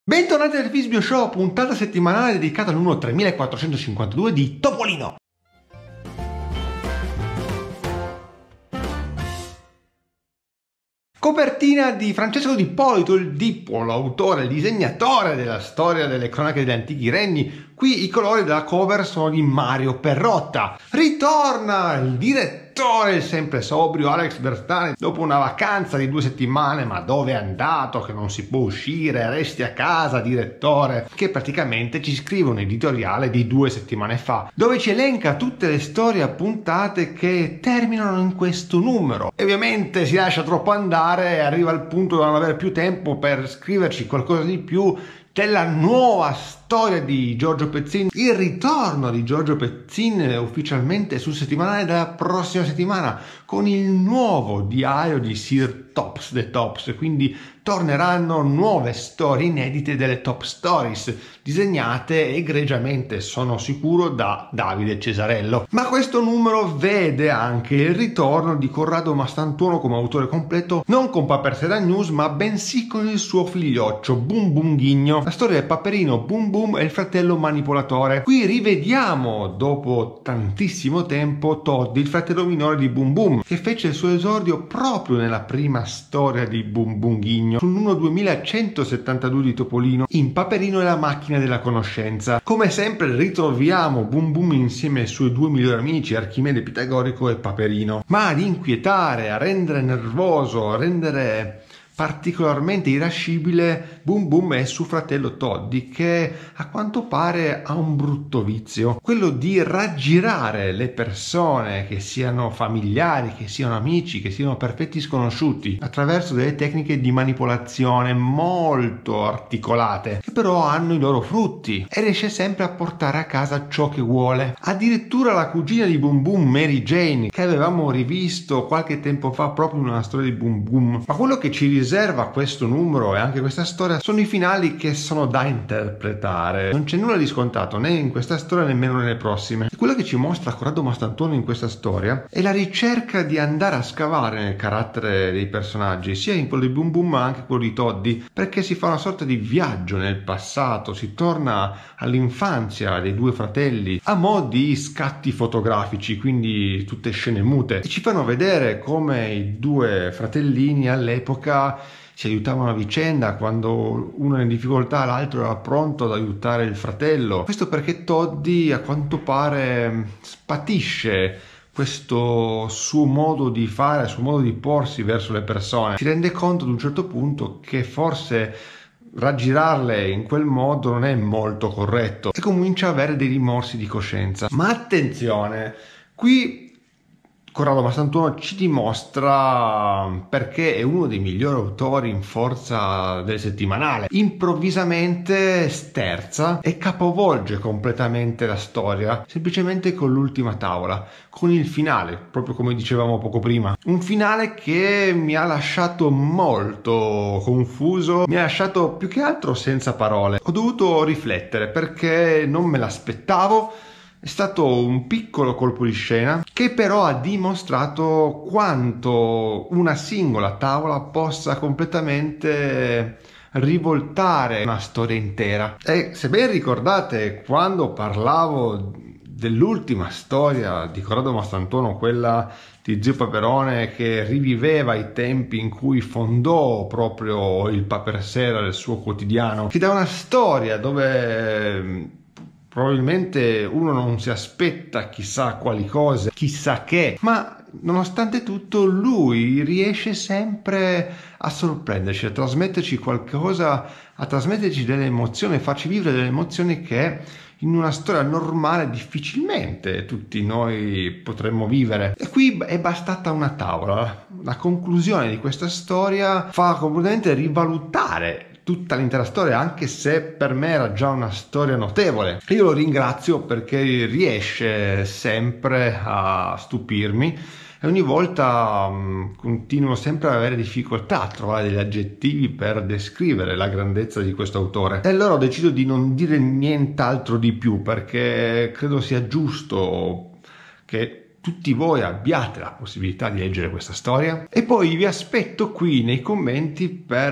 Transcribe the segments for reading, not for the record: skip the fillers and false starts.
Bentornati al Visbio Show, puntata settimanale dedicata al numero 3452 di Topolino. Copertina di Francesco Di Ippolito, il Dippo, l'autore, il disegnatore della storia delle cronache degli antichi regni. Qui i colori della cover sono di Mario Perrotta. Ritorna il direttore, il sempre sobrio Alex Bertani, dopo una vacanza di 2 settimane. Ma dove è andato? Che non si può uscire, resti a casa, direttore. Che praticamente ci scrive un editoriale di 2 settimane fa, dove ci elenca tutte le storie appuntate che terminano in questo numero. E ovviamente si lascia troppo andare e arriva al punto di non avere più tempo per scriverci qualcosa di più della nuova storia di Giorgio Pezzin, il ritorno di Giorgio Pezzin ufficialmente sul settimanale della prossima settimana con il nuovo diario di Sir Tops the Tops. Quindi torneranno nuove storie inedite delle Top Stories, disegnate egregiamente, sono sicuro, da Davide Cesarello. Ma questo numero vede anche il ritorno di Corrado Mastantuono come autore completo, non con Papersera News, ma bensì con il suo figlioccio Bum Bum Ghigno. La storia è Paperino, Bum Bum e il fratello manipolatore. Qui rivediamo, dopo tantissimo tempo, Toddy, il fratello minore di Bum Bum, che fece il suo esordio proprio nella prima storia di Bum Bum Ghigno, sul numero 2172 di Topolino, in Paperino e la macchina della conoscenza. Come sempre ritroviamo Bum Bum insieme ai suoi 2 migliori amici, Archimede Pitagorico e Paperino. Ma ad inquietare, a rendere nervoso, a rendere particolarmente irascibile Bum Bum è suo fratello Toddy, che a quanto pare ha un brutto vizio, quello di raggirare le persone, che siano familiari, che siano amici, che siano perfetti sconosciuti, attraverso delle tecniche di manipolazione molto articolate, che però hanno i loro frutti, e riesce sempre a portare a casa ciò che vuole. Addirittura la cugina di Bum Bum, Mary Jane, che avevamo rivisto qualche tempo fa proprio in una storia di Bum Bum. Ma quello che ci riserva questo numero e anche questa storia sono i finali che sono da interpretare. Non c'è nulla di scontato né in questa storia nemmeno nelle prossime. E quello che ci mostra Corrado Mastantuono in questa storia è la ricerca di andare a scavare nel carattere dei personaggi, sia in quello di Bum Bum ma anche quello di Toddy, perché si fa una sorta di viaggio nel passato, si torna all'infanzia dei 2 fratelli a mo' di scatti fotografici, quindi tutte scene mute, e ci fanno vedere come i 2 fratellini all'epoca si aiutavano a vicenda, quando uno è in difficoltà l'altro era pronto ad aiutare il fratello. Questo perché Toddy a quanto pare patisce questo suo modo di fare, suo modo di porsi verso le persone. Si rende conto ad un certo punto che forse raggirarle in quel modo non è molto corretto e comincia a avere dei rimorsi di coscienza. Ma attenzione, qui Corrado Mastantuono ci dimostra perché è uno dei migliori autori in forza del settimanale. Improvvisamente sterza e capovolge completamente la storia, semplicemente con l'ultima tavola, con il finale, proprio come dicevamo poco prima. Un finale che mi ha lasciato molto confuso, mi ha lasciato più che altro senza parole. Ho dovuto riflettere perché non me l'aspettavo. È stato un piccolo colpo di scena che però ha dimostrato quanto una singola tavola possa completamente rivoltare una storia intera. E se ben ricordate, quando parlavo dell'ultima storia di Corrado Mastantuono, quella di Zio Paperone che riviveva i tempi in cui fondò proprio il Papersera del suo quotidiano, che da una storia dove probabilmente uno non si aspetta chissà quali cose, chissà che, ma nonostante tutto lui riesce sempre a sorprenderci, a trasmetterci qualcosa, a trasmetterci delle emozioni, a farci vivere delle emozioni che in una storia normale difficilmente tutti noi potremmo vivere. E qui è bastata una tavola. La conclusione di questa storia fa completamente rivalutare tutta l'intera storia, anche se per me era già una storia notevole. E io lo ringrazio perché riesce sempre a stupirmi e ogni volta continuo sempre ad avere difficoltà a trovare degli aggettivi per descrivere la grandezza di questo autore. E allora ho deciso di non dire nient'altro di più, perché credo sia giusto che tutti voi abbiate la possibilità di leggere questa storia e poi vi aspetto qui nei commenti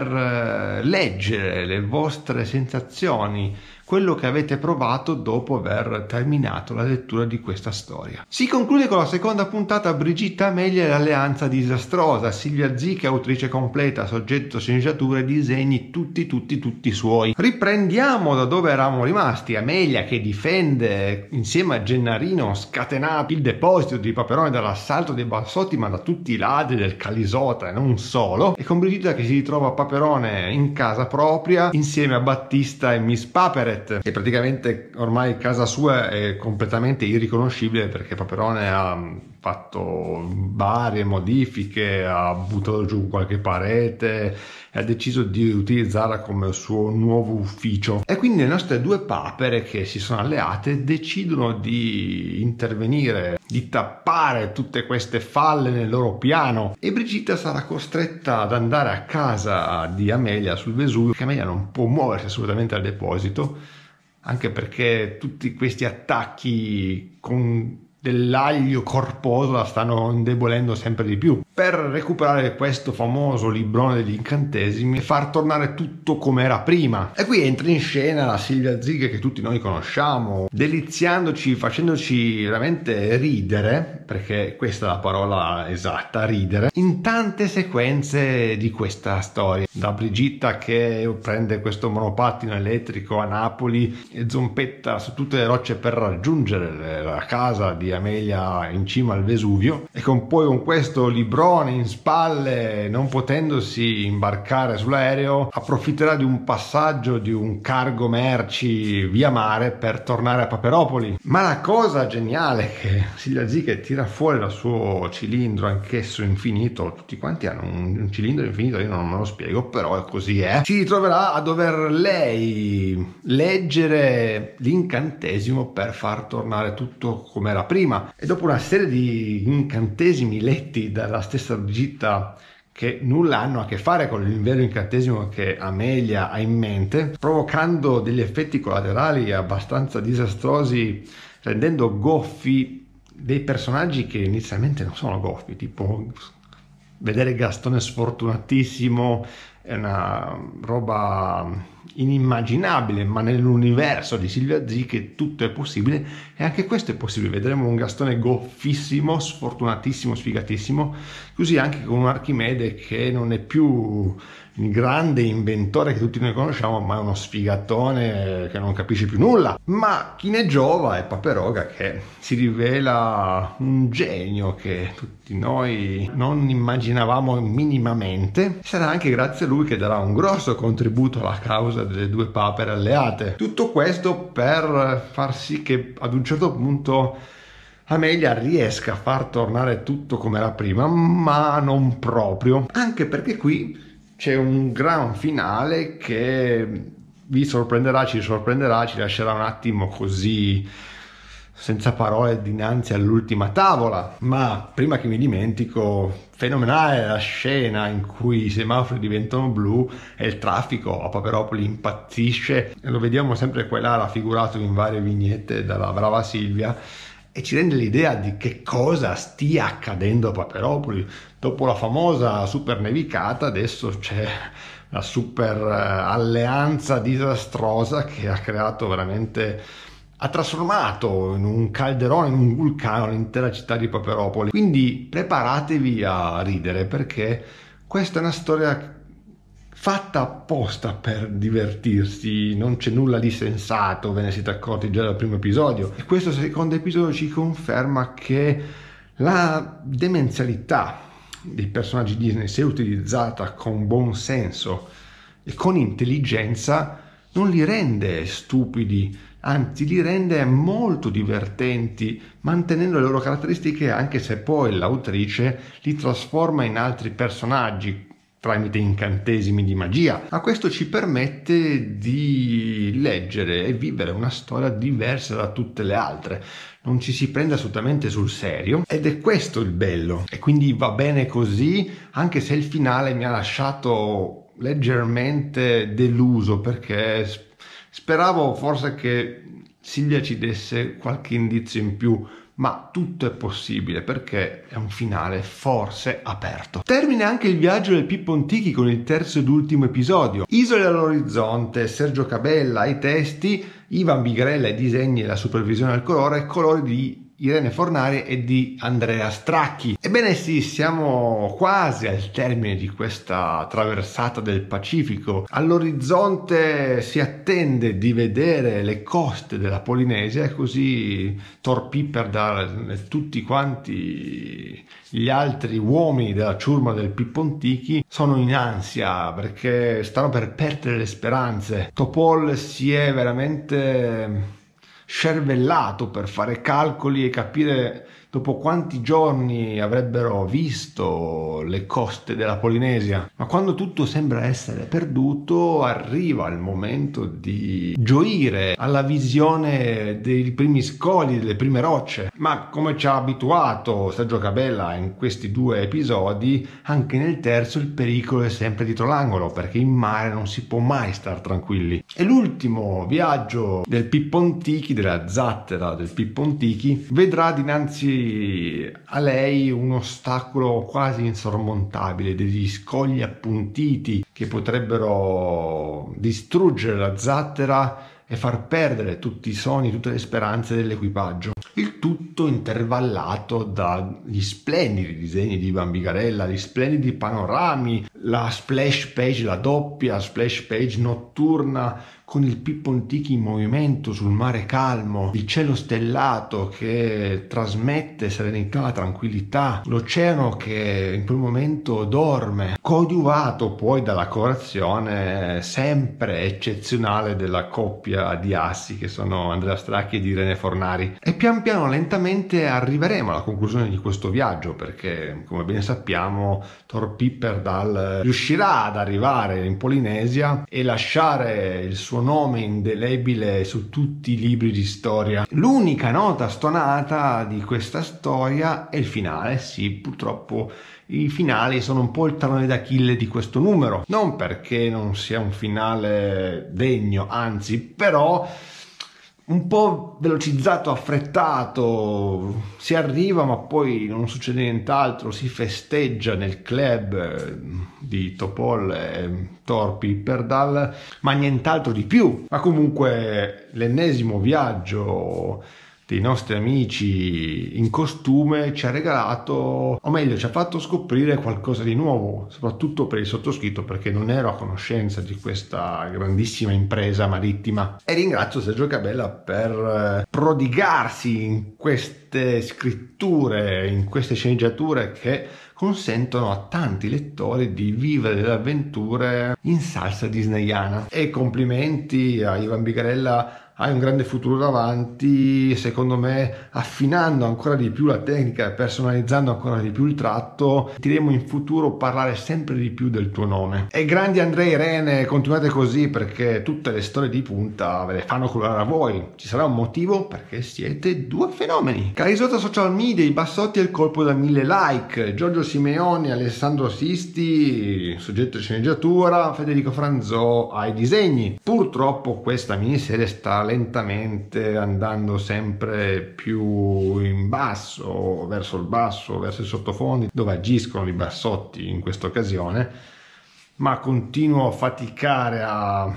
per leggere le vostre sensazioni, quello che avete provato dopo aver terminato la lettura di questa storia. Si conclude con la seconda puntata Brigitta Amelia e l'alleanza disastrosa. Silvia Zica, autrice completa, soggetto, sceneggiature, disegni, tutti suoi. Riprendiamo da dove eravamo rimasti. Amelia che difende insieme a Gennarino scatenato il deposito di Paperone dall'assalto dei Bassotti, ma da tutti i ladri del Calisota e non solo, e con Brigitta che si ritrova Paperone in casa propria insieme a Battista e Miss Paperet, e praticamente ormai casa sua è completamente irriconoscibile perché Paperone ha fatto varie modifiche, ha buttato giù qualche parete e ha deciso di utilizzarla come suo nuovo ufficio. E quindi le nostre due papere che si sono alleate decidono di intervenire, di tappare tutte queste falle nel loro piano, e Brigitta sarà costretta ad andare a casa di Amelia sul Vesuvio, che Amelia non può muoversi assolutamente al deposito, anche perché tutti questi attacchi con dell'aglio corposo la stanno indebolendo sempre di più. Per recuperare questo famoso librone degli incantesimi e far tornare tutto come era prima. E qui entra in scena la Silvia Ziga che tutti noi conosciamo, deliziandoci, facendoci veramente ridere, perché questa è la parola esatta, ridere, in tante sequenze di questa storia. Da Brigitta che prende questo monopattino elettrico a Napoli e zompetta su tutte le rocce per raggiungere la casa di Amelia in cima al Vesuvio, e poi con questo librone in spalle, non potendosi imbarcare sull'aereo, approfitterà di un passaggio di un cargo merci via mare per tornare a Paperopoli. Ma la cosa geniale è che Silvia Zica tira fuori dal suo cilindro, anch'esso infinito, tutti quanti hanno un cilindro infinito, io non me lo spiego, però così è, si ritroverà a dover lei leggere l'incantesimo per far tornare tutto come era prima, e dopo una serie di incantesimi letti dalla stessa Brigitta che nulla hanno a che fare con il vero incantesimo che Amelia ha in mente, provocando degli effetti collaterali abbastanza disastrosi, rendendo goffi dei personaggi che inizialmente non sono goffi, tipo vedere Gastone sfortunatissimo è una roba inimmaginabile, ma nell'universo di Silvia Zica tutto è possibile, e anche questo è possibile. Vedremo un Gastone goffissimo, sfortunatissimo, sfigatissimo, così anche con un Archimede che non è più il grande inventore che tutti noi conosciamo, ma è uno sfigatone che non capisce più nulla. Ma chi ne giova è Paperoga, che si rivela un genio che tutti noi non immaginavamo minimamente. Sarà anche grazie a lui che darà un grosso contributo alla causa delle due papere alleate. Tutto questo per far sì che ad un certo punto Amelia riesca a far tornare tutto come era prima, ma non proprio, anche perché qui c'è un gran finale che vi sorprenderà, ci lascerà un attimo così senza parole dinanzi all'ultima tavola. Ma prima che mi dimentico, fenomenale la scena in cui i semafori diventano blu e il traffico a Paperopoli impazzisce, e lo vediamo sempre qua e là raffigurato in varie vignette dalla brava Silvia, e ci rende l'idea di che cosa stia accadendo a Paperopoli. Dopo la famosa super nevicata adesso c'è la super alleanza disastrosa che ha creato veramente, ha trasformato in un calderone, in un vulcano l'intera città di Paperopoli. Quindi preparatevi a ridere, perché questa è una storia fatta apposta per divertirsi, non c'è nulla di sensato, ve ne siete accorti già dal primo episodio, e questo secondo episodio ci conferma che la demenzialità dei personaggi Disney, se utilizzata con buon senso e con intelligenza, non li rende stupidi, anzi li rende molto divertenti, mantenendo le loro caratteristiche, anche se poi l'autrice li trasforma in altri personaggi tramite incantesimi di magia. Ma questo ci permette di leggere e vivere una storia diversa da tutte le altre, non ci si prende assolutamente sul serio, ed è questo il bello, e quindi va bene così, anche se il finale mi ha lasciato leggermente deluso, perché speravo forse che Silvia ci desse qualche indizio in più, ma tutto è possibile perché è un finale forse aperto. Termina anche il viaggio del Pippo Antichi con il terzo ed ultimo episodio. Isole all'orizzonte, Sergio Cabella ai testi, Ivan Bigarella ai disegni e la supervisione al colore, colori di Irene Fornari e di Andrea Stracchi. Ebbene sì, siamo quasi al termine di questa traversata del Pacifico. All'orizzonte si attende di vedere le coste della Polinesia e così Thor Pipperdal e tutti quanti gli altri uomini della ciurma del Pippo Antichi sono in ansia perché stanno per perdere le speranze. Topol si è veramente scervellato per fare calcoli e capire dopo quanti giorni avrebbero visto le coste della Polinesia. Ma quando tutto sembra essere perduto, arriva il momento di gioire alla visione dei primi scogli, delle prime rocce. Ma come ci ha abituato Sergio Cabella in questi 2 episodi, anche nel terzo il pericolo è sempre dietro l'angolo, perché in mare non si può mai star tranquilli. E l'ultimo viaggio del Pippo Antichi, della zattera del Pippo Antichi, vedrà dinanzi a lei un ostacolo quasi insormontabile, degli scogli appuntiti che potrebbero distruggere la zattera e far perdere tutti i sogni, tutte le speranze dell'equipaggio. Il tutto intervallato dagli splendidi disegni di Ivan Bigarella, gli splendidi panorami, la splash page, la doppia splash page notturna con il Pippo Antichi in movimento sul mare calmo, il cielo stellato che trasmette serenità, tranquillità, l'oceano che in quel momento dorme, coadiuvato poi dalla colorazione sempre eccezionale della coppia di assi che sono Andrea Stracchi ed Irene Fornari. E pian piano, lentamente arriveremo alla conclusione di questo viaggio perché, come ben sappiamo, Thor Pipperdal riuscirà ad arrivare in Polinesia e lasciare il suo nome indelebile su tutti i libri di storia. L'unica nota stonata di questa storia è il finale. Sì, purtroppo i finali sono un po' il tallone d'Achille di questo numero, non perché non sia un finale degno, anzi, però un po' velocizzato, affrettato, si arriva ma poi non succede nient'altro, si festeggia nel club di Topol e Thor Pipperdal, ma nient'altro di più. Ma comunque l'ennesimo viaggio dei nostri amici in costume ci ha regalato, o meglio ci ha fatto scoprire qualcosa di nuovo, soprattutto per il sottoscritto perché non ero a conoscenza di questa grandissima impresa marittima. E ringrazio Sergio Cabella per prodigarsi in queste scritture, in queste sceneggiature che consentono a tanti lettori di vivere delle avventure in salsa disneyana. E complimenti a Ivan Bigarella, hai un grande futuro davanti, secondo me, affinando ancora di più la tecnica e personalizzando ancora di più il tratto, sentiremo in futuro parlare sempre di più del tuo nome. E grandi Andrea e Irene, continuate così perché tutte le storie di punta ve le fanno colorare a voi. Ci sarà un motivo perché siete 2 fenomeni. Carisotta social media, i bassotti e il colpo da 1000 like, Giorgio Simeoni, Alessandro Sisti, soggetto di sceneggiatura, Federico Franzò ai disegni. Purtroppo questa miniserie sta lentamente andando sempre più in basso, verso i sottofondi, dove agiscono i bassotti in questa occasione, ma continuo a faticare a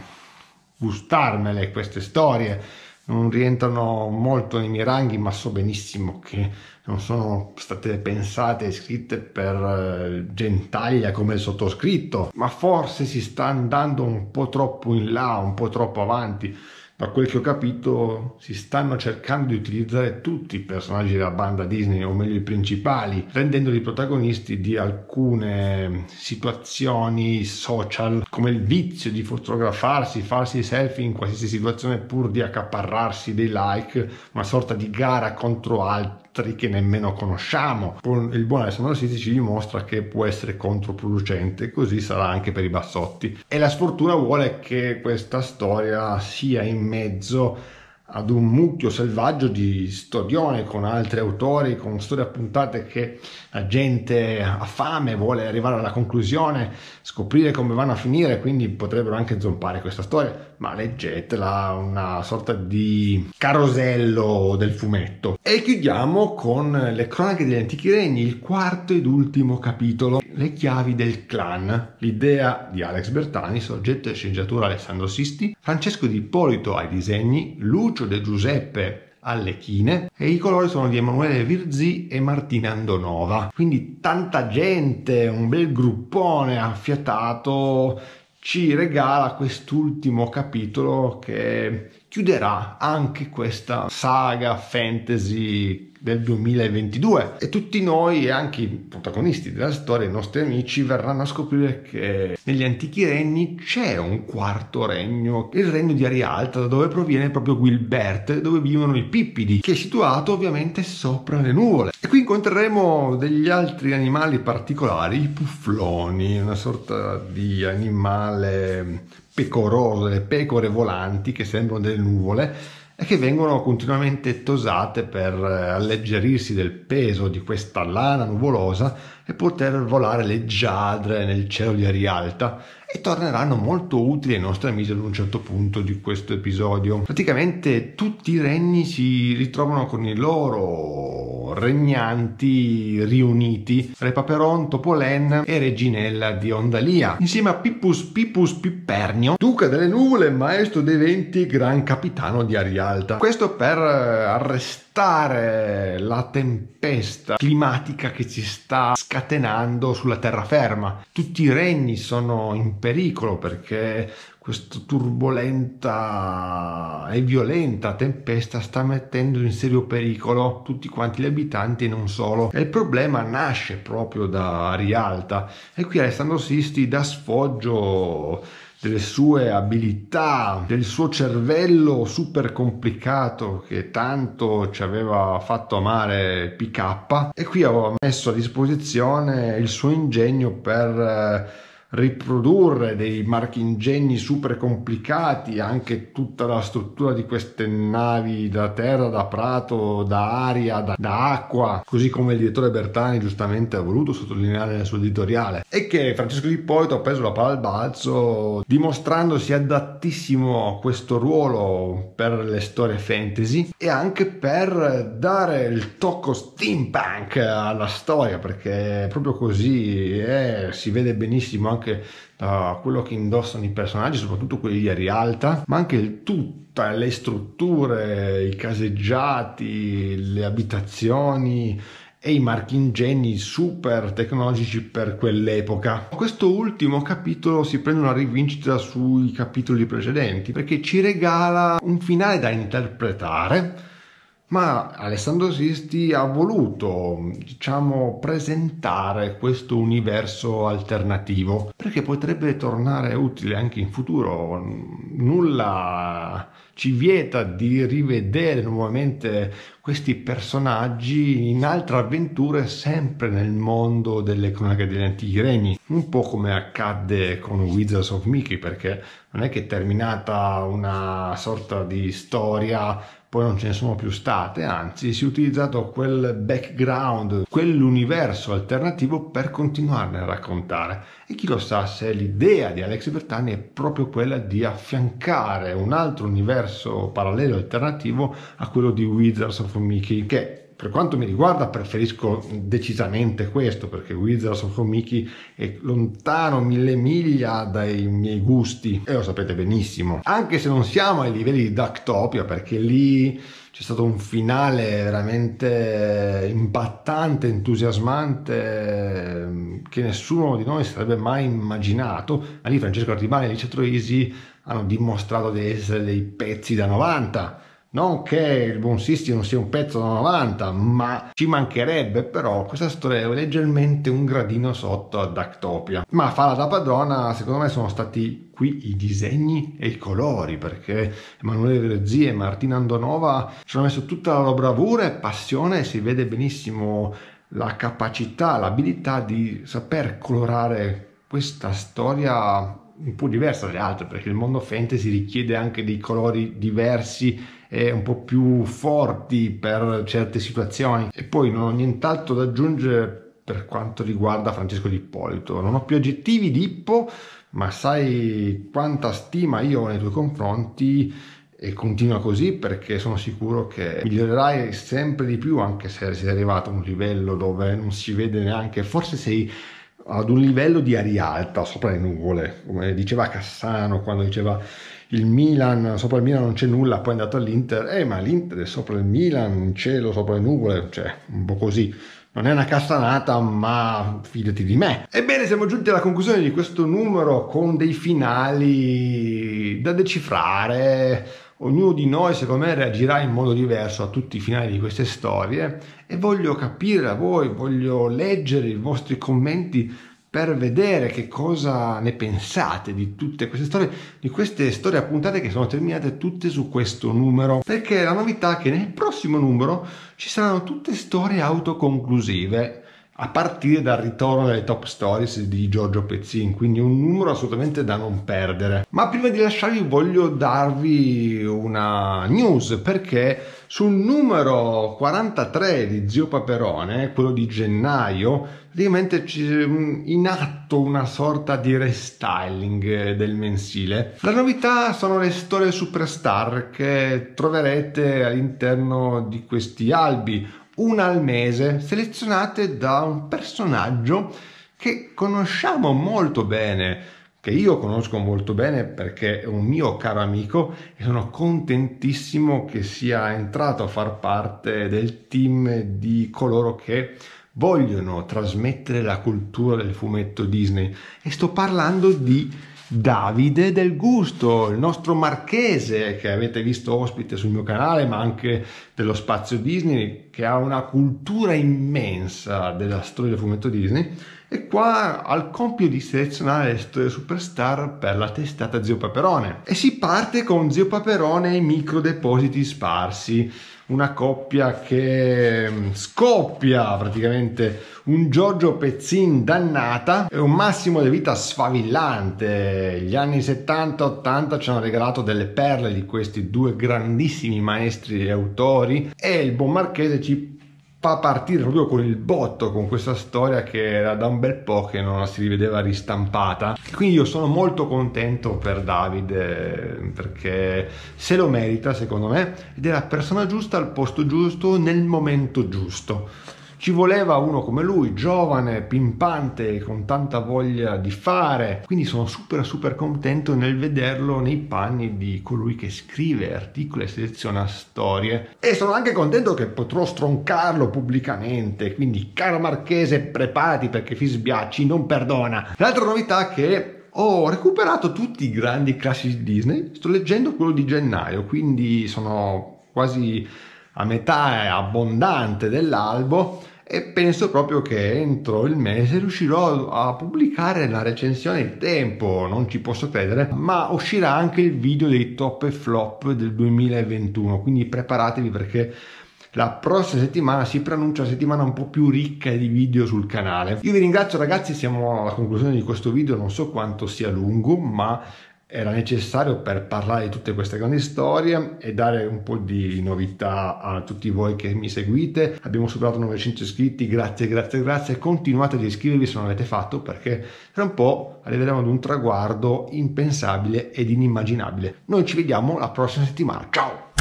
gustarmele queste storie. Non rientrano molto nei miei ranghi, ma so benissimo che non sono state pensate e scritte per gentaglia come il sottoscritto, ma forse si sta andando un po' troppo in là, un po' troppo avanti. Da quel che ho capito si stanno cercando di utilizzare tutti i personaggi della banda Disney, o meglio i principali, rendendoli protagonisti di alcune situazioni social, come il vizio di fotografarsi, farsi selfie in qualsiasi situazione pur di accaparrarsi dei like, una sorta di gara contro altri che nemmeno conosciamo. Il buon Alessandro Sisti ci dimostra che può essere controproducente, così sarà anche per i bassotti. E la sfortuna vuole che questa storia sia in mezzo ad un mucchio selvaggio di storione con altri autori, con storie appuntate che la gente ha fame, vuole arrivare alla conclusione, scoprire come vanno a finire, quindi potrebbero anche zompare questa storia, ma leggetela, una sorta di carosello del fumetto. E chiudiamo con le cronache degli antichi regni, il quarto ed ultimo capitolo, le chiavi del clan. L'idea di Alex Bertani, soggetto e sceneggiatura Alessandro Sisti, Francesco Di Ippolito ai disegni, Lucio De Giuseppe alle chine, e i colori sono di Emanuele Virzì e Martina Andonova. Quindi tanta gente, un bel gruppone affiatato ci regala quest'ultimo capitolo che chiuderà anche questa saga fantasy del 2022, e tutti noi e anche i protagonisti della storia, i nostri amici, verranno a scoprire che negli antichi regni c'è un quarto regno, il regno di Arialta, da dove proviene proprio Guilbert, dove vivono i Pippidi, che è situato ovviamente sopra le nuvole. E qui incontreremo degli altri animali particolari, i Puffloni, una sorta di animale pecoroso, delle pecore volanti che sembrano delle nuvole e che vengono continuamente tosate per alleggerirsi del peso di questa lana nuvolosa e poter volare leggiadre nel cielo di Arialta, e torneranno molto utili ai nostri amici ad un certo punto di questo episodio. Praticamente tutti i regni si ritrovano con i loro regnanti riuniti, Re Paperon, Topolen e Reginella di Ondalia, insieme a Pippus Pippernio, duca delle nuvole, maestro dei venti, gran capitano di Arialta. Questo per arrestare la tempesta climatica che ci sta scatenando sulla terraferma. Tutti i regni sono in pericolo perché questa turbolenta e violenta tempesta sta mettendo in serio pericolo tutti quanti gli abitanti e non solo. E il problema nasce proprio da Arialta, e qui Alessandro Sisti dà sfoggio delle sue abilità, del suo cervello super complicato che tanto ci aveva fatto amare PK, e qui ho messo a disposizione il suo ingegno per riprodurre dei marchingegni super complicati, anche tutta la struttura di queste navi da terra, da prato, da aria, da acqua, così come il direttore Bertani giustamente ha voluto sottolineare nel suo editoriale, e che Francesco Di Ippolito ha preso la palla al balzo dimostrandosi adattissimo a questo ruolo per le storie fantasy e anche per dare il tocco steampunk alla storia, perché proprio così si vede benissimo anche da quello che indossano i personaggi, soprattutto quelli di Arialta, ma anche tutte le strutture, i caseggiati, le abitazioni e i marchingegni super tecnologici per quell'epoca. Questo ultimo capitolo si prende una rivincita sui capitoli precedenti perché ci regala un finale da interpretare, ma Alessandro Sisti ha voluto, diciamo, presentare questo universo alternativo perché potrebbe tornare utile anche in futuro. Nulla ci vieta di rivedere nuovamente questi personaggi in altre avventure, sempre nel mondo delle cronache degli antichi regni, un po' come accadde con Wizards of Mickey, perché non è che è terminata una sorta di storia poi non ce ne sono più state, anzi si è utilizzato quel background, quell'universo alternativo per continuarne a raccontare. E chi lo sa se l'idea di Alex Bertani è proprio quella di affiancare un altro universo parallelo alternativo a quello di Wizards of Mickey, che per quanto mi riguarda preferisco decisamente questo, perché Wizards of Mickey è lontano 1000 miglia dai miei gusti, e lo sapete benissimo, anche se non siamo ai livelli di Ducktopia, perché lì c'è stato un finale veramente impattante, entusiasmante, che nessuno di noi sarebbe mai immaginato. Ma lì Francesco Artibani e Alice Troisi hanno dimostrato di essere dei pezzi da 90. Non che il buon Sisti non sia un pezzo da 90, ma ci mancherebbe, però questa storia è leggermente un gradino sotto a Ducktopia. Ma a farla da padrona, secondo me, sono stati qui i disegni e i colori, perché Emanuele Virzì e Martina Andonova ci hanno messo tutta la loro bravura e passione, e si vede benissimo la capacità, l'abilità di saper colorare questa storia un po' diversa dalle altre, perché il mondo fantasy richiede anche dei colori diversi e un po' più forti per certe situazioni. E poi non ho nient'altro da aggiungere per quanto riguarda Francesco Di Ippolito. Non ho più aggettivi, Dippo, ma sai quanta stima io ho nei tuoi confronti, e continua così, perché sono sicuro che migliorerai sempre di più, anche se sei arrivato a un livello dove non si vede neanche, forse sei ad un livello di aria alta sopra le nuvole, come diceva Cassano quando diceva il Milan, sopra il Milan non c'è nulla, poi è andato all'Inter, ma l'Inter è sopra il Milan, in cielo sopra le nuvole, cioè un po' così. Non è una castanata, ma fidati di me. Ebbene, siamo giunti alla conclusione di questo numero con dei finali da decifrare. Ognuno di noi, secondo me, reagirà in modo diverso a tutti i finali di queste storie, e voglio capire da voi, voglio leggere i vostri commenti per vedere che cosa ne pensate di tutte queste storie a puntate che sono terminate tutte su questo numero, perché la novità è che nel prossimo numero ci saranno tutte storie autoconclusive, a partire dal ritorno delle top stories di Giorgio Pezzin, quindi un numero assolutamente da non perdere. Ma prima di lasciarvi voglio darvi una news, perché sul numero 43 di Zio Paperone, quello di gennaio, praticamente c'è in atto una sorta di restyling del mensile. La novità sono le storie superstar che troverete all'interno di questi albi, una al mese, selezionate da un personaggio che conosciamo molto bene, che io conosco molto bene perché è un mio caro amico, e sono contentissimo che sia entrato a far parte del team di coloro che vogliono trasmettere la cultura del fumetto Disney. E sto parlando di Davide Del Gusto, il nostro marchese che avete visto ospite sul mio canale, ma anche dello Spazio Disney, che ha una cultura immensa della storia del fumetto Disney, e qua ha il compito di selezionare le storie superstar per la testata Zio Paperone. E si parte con Zio Paperone e i microdepositi sparsi, una coppia che scoppia praticamente un Giorgio Pezzin dannata e un Massimo De Vita sfavillante. Gli anni 70-80 ci hanno regalato delle perle di questi due grandissimi maestri e autori, e il buon marchese ci fa partire proprio con il botto con questa storia che era da un bel po' che non la si rivedeva ristampata. Quindi io sono molto contento per Davide, perché se lo merita secondo me, ed è la persona giusta al posto giusto nel momento giusto. Ci voleva uno come lui, giovane, pimpante, con tanta voglia di fare, quindi sono super contento nel vederlo nei panni di colui che scrive articoli e seleziona storie, e sono anche contento che potrò stroncarlo pubblicamente, quindi caro marchese preparati perché Fisbiacci non perdona. L'altra novità è che ho recuperato tutti i grandi classici Disney, sto leggendo quello di gennaio, quindi sono quasi a metà abbondante dell'albo, e penso proprio che entro il mese riuscirò a pubblicare la recensione in tempo. Non ci posso credere, ma uscirà anche il video dei top e flop del 2021, quindi preparatevi perché la prossima settimana si preannuncia una settimana un po' più ricca di video sul canale. Io vi ringrazio ragazzi, siamo alla conclusione di questo video, non so quanto sia lungo, ma era necessario per parlare di tutte queste grandi storie e dare un po' di novità a tutti voi che mi seguite. Abbiamo superato 900 iscritti, grazie, continuate ad iscrivervi se non l'avete fatto, perché tra un po' arriveremo ad un traguardo impensabile ed inimmaginabile. Noi ci vediamo la prossima settimana, ciao!